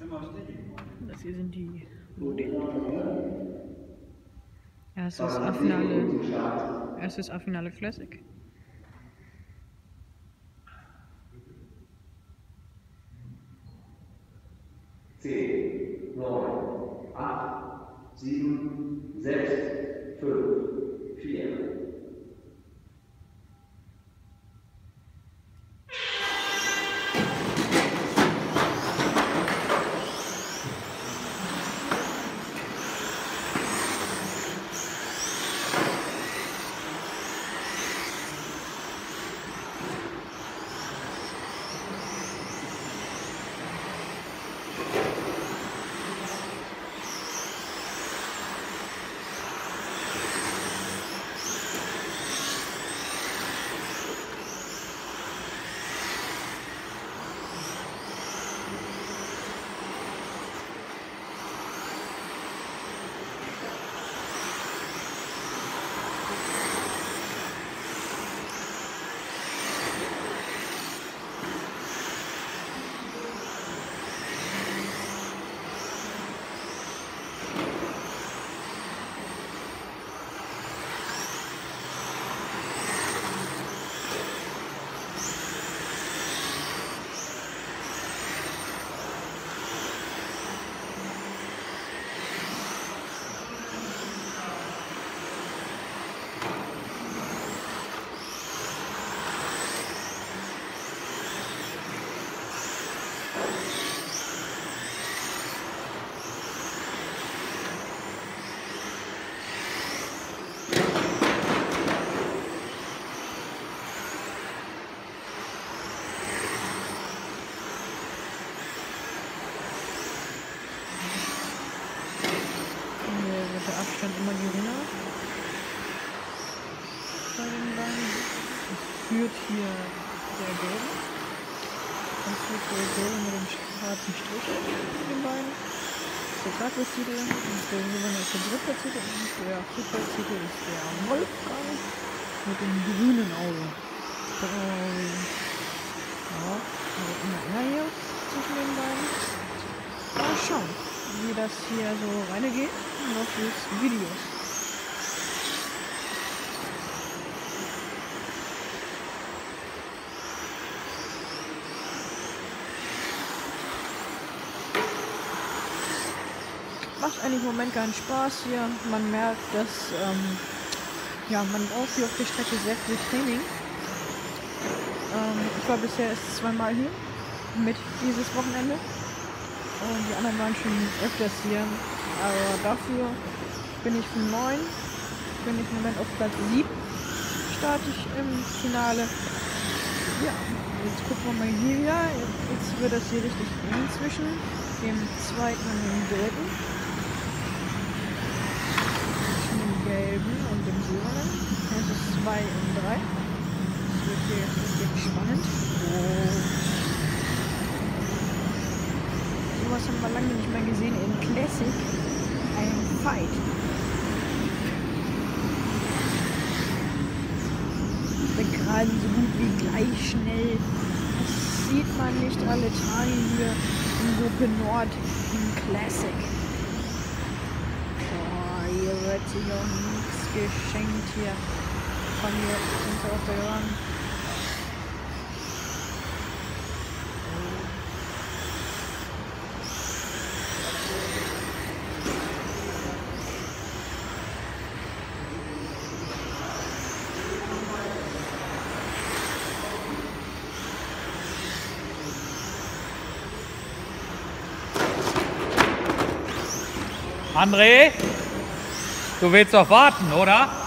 Das hier sind die Modelle. Erstes A-Finale Classic. Zehn, 9, 8, 7, 6, 5, 4. Der Abstand immer geringer bei den beiden. Es führt hier der Gelbe. Dann führt der Gelbe mit dem schwarzen Strich auf den beiden. Der Tagestitel und der Silberne ist der Drittplatzierte und der Viertplatzierte ist der Wolfgang mit dem grünen Auge. Ja, also immer enger hier zwischen den beiden. Mal schauen, wie das hier so weitergeht im Laufe des Videos. Macht eigentlich im Moment keinen Spaß hier. Man merkt, dass ja, man braucht hier auf der Strecke sehr viel Training. Ich war bisher erst zweimal hier mit dieses Wochenende. Und die anderen waren schon öfters hier. Aber dafür bin ich von 9, bin ich im Moment auf Platz 7. Starte ich im Finale. Ja, jetzt gucken wir mal hier wieder. Jetzt wird das hier richtig eng zwischen dem zweiten und dem dritten. Zwischen dem gelben und dem silbernen. Das ist 2 und 3. Das wird hier jetzt richtig spannend. Sowas haben wir lange nicht mehr gesehen in Classic. Ein Fight. Gerade so gut wie gleich schnell. Das sieht man nicht alle Tage hier in Gruppe Nord im Classic. Boah, hier wird sich auch nichts geschenkt hier. Von hier sind wir auf der Bahn. André, du willst doch warten, oder?